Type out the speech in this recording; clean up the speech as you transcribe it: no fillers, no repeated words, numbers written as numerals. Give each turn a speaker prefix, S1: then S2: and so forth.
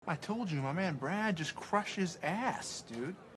S1: I told you, my man Brad just crushes ass, dude.